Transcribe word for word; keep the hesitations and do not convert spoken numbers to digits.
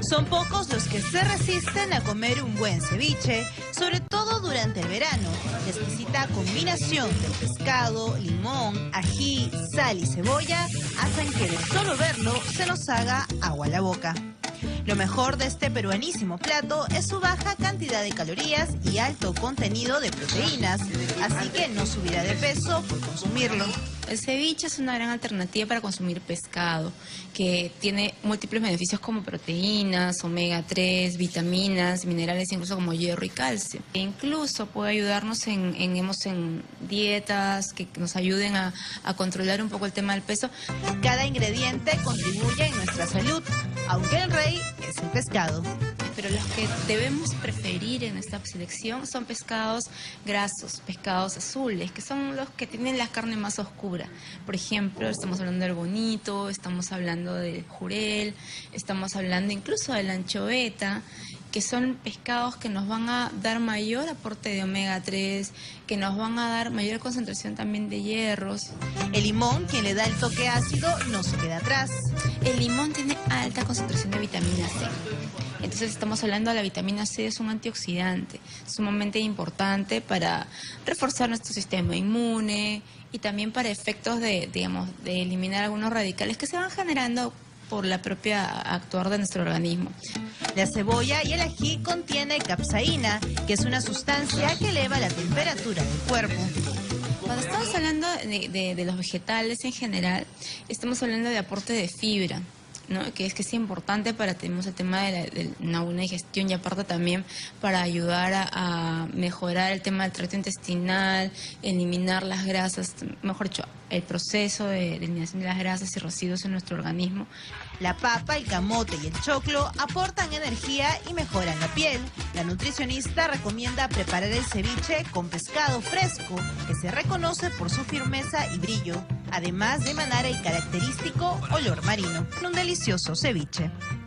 Son pocos los que se resisten a comer un buen ceviche, sobre todo durante el verano. La exquisita combinación del pescado, limón, ají, sal y cebolla hacen que de solo verlo se nos haga agua a la boca. Lo mejor de este peruanísimo plato es su baja cantidad de calorías y alto contenido de proteínas, así que no subirá de peso por consumirlo. El ceviche es una gran alternativa para consumir pescado, que tiene múltiples beneficios como proteínas, omega tres, vitaminas, minerales, incluso como hierro y calcio. E incluso puede ayudarnos en, en, en dietas que nos ayuden a, a controlar un poco el tema del peso. Cada ingrediente contribuye en nuestra salud, aunque el rey es el pescado. Pero los que debemos preferir en esta selección son pescados grasos, pescados azules, que son los que tienen la carne más oscura. Por ejemplo, estamos hablando del bonito, estamos hablando del jurel, estamos hablando incluso de la anchoveta, que son pescados que nos van a dar mayor aporte de omega tres, que nos van a dar mayor concentración también de hierros. El limón, quien le da el toque ácido, no se queda atrás. El limón tiene alta concentración de vitamina C. Entonces estamos hablando de la vitamina C, es un antioxidante sumamente importante para reforzar nuestro sistema inmune y también para efectos de, digamos, de eliminar algunos radicales que se van generando por la propia actuar de nuestro organismo. La cebolla y el ají contiene capsaína, que es una sustancia que eleva la temperatura del cuerpo. Cuando estamos hablando de, de, de los vegetales en general, estamos hablando de aporte de fibra, ¿no? Que es que es importante para tenemos el tema de, la, de una buena digestión y aparte también para ayudar a, a mejorar el tema del tracto intestinal, eliminar las grasas, mejor dicho, el proceso de, de eliminación de las grasas y residuos en nuestro organismo. La papa, el camote y el choclo aportan energía y mejoran la piel. La nutricionista recomienda preparar el ceviche con pescado fresco, que se reconoce por su firmeza y brillo, además de emanar el característico olor marino. Un delicioso ceviche.